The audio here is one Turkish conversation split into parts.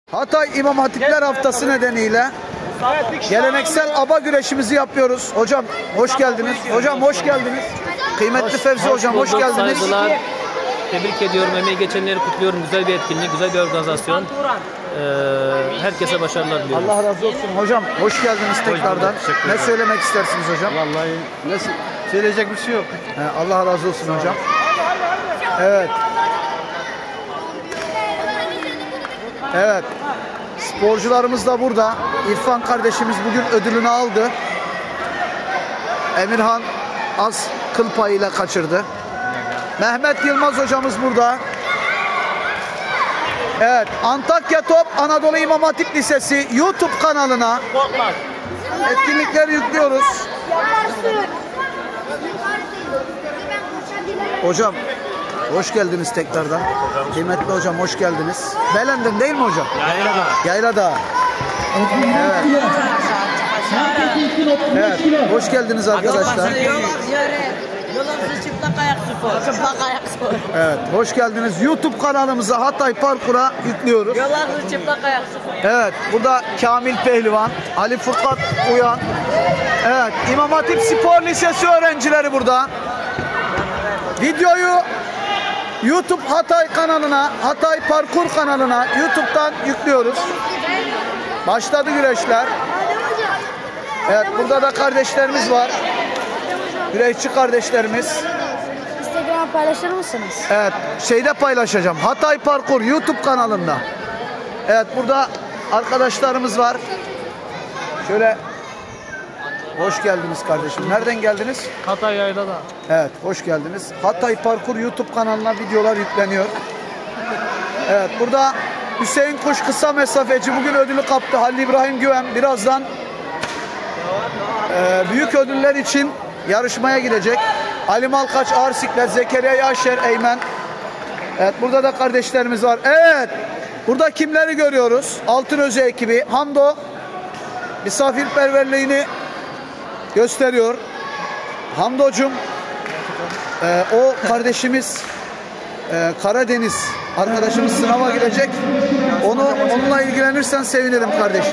Hatay İmam Hatipler Haftası nedeniyle geleneksel aba güreşimizi yapıyoruz. Hocam hoş geldiniz. Hocam hoş geldiniz. Kıymetli Fevzi hocam hoş geldiniz. Saygılar. Tebrik ediyorum. Emeği geçenleri kutluyorum. Güzel bir etkinlik, güzel bir organizasyon. Herkese başarılar diliyorum. Allah razı olsun. Hocam hoş geldiniz tekrardan. Ne söylemek istersiniz hocam? Vallahi nasıl söyleyecek bir şey yok. Allah razı olsun hocam. Evet. Evet. Sporcularımız da burada. İrfan kardeşimiz bugün ödülünü aldı. Emirhan az kıl payıyla kaçırdı. Mehmet Yılmaz hocamız burada. Evet. Antakya Top Anadolu İmam Hatip Lisesi YouTube kanalına etkinlikleri yüklüyoruz. Hocam hoş geldiniz tekrardan. Kıymetli hocam hoş geldiniz. Belendin değil mi hocam? Yaylada. Yaylada. Evet. Evet. Hoş geldiniz arkadaşlar. Yolumuzu çıplak ayak spor. Çıplak ayak spor. Evet. Hoş geldiniz. YouTube kanalımıza Hatay Parkur'a yüklüyoruz. Yolumuzu çıplak ayak spor. Evet. Burada Kamil Pehlivan, Ali Furkat Uyan. Evet. İmam Hatip Spor Lisesi öğrencileri burada. Videoyu YouTube Hatay kanalına, Hatay Parkur kanalına YouTube'dan yüklüyoruz. Başladı güreşler. Evet, burada da kardeşlerimiz var. Güreşçi kardeşlerimiz. Instagram paylaşır mısınız? Evet, şeyde paylaşacağım. Hatay Parkur YouTube kanalında. Evet, burada arkadaşlarımız var. Şöyle hoş geldiniz kardeşim. Nereden geldiniz? Hatay Yaylada. Evet, hoş geldiniz. Hatay Parkur YouTube kanalına videolar yükleniyor. Evet, burada Hüseyin Kuş kısa mesafeci bugün ödülü kaptı. Halil İbrahim Güven birazdan büyük ödüller için yarışmaya gidecek. Ali Malkaç ağır siklet, Zekeriya Yaşer Eymen. Evet, burada da kardeşlerimiz var. Evet, burada kimleri görüyoruz? Altınöze ekibi. Hamdo misafirperverliğini gösteriyor. Hamdocum, o kardeşimiz Karadeniz arkadaşımız sınava girecek. Onunla ilgilenirsen sevinirim kardeşim.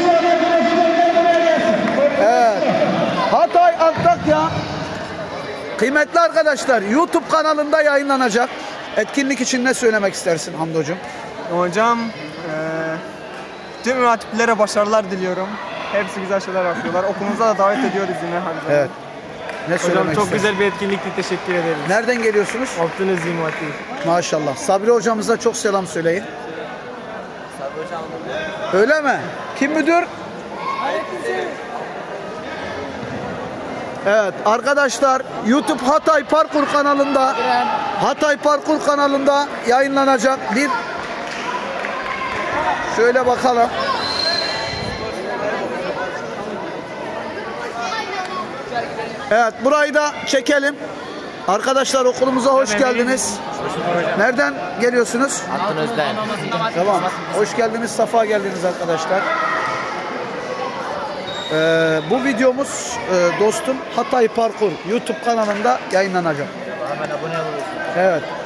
Evet. Hatay Antakya. Kıymetli arkadaşlar, YouTube kanalında yayınlanacak. Etkinlik için ne söylemek istersin Hamdocum? Hocam tüm hatiplere başarılar diliyorum. Hepsi güzel şeyler yapıyorlar. Okulumuza da davet ediyoruz yine. Hadi Evet. Ne söylemek hocam çok istersin? güzel bir etkinlikti. Teşekkür ederiz. Nereden geliyorsunuz? Altınöz İmam Hatip. Maşallah. Sabri hocamıza çok selam söyleyin. Sabri hocam. Öyle mi? Kim müdür? Evet arkadaşlar, YouTube Hatay Parkur kanalında yayınlanacak bir şöyle bakalım. Evet, burayı da çekelim. Arkadaşlar okulumuza hoş geldiniz. Nereden geliyorsunuz? Altınöz'den. Tamam. Hoş geldiniz, safa geldiniz arkadaşlar. Bu videomuz dostum Hatay Parkur YouTube kanalında yayınlanacak. Hemen abone olun. Evet.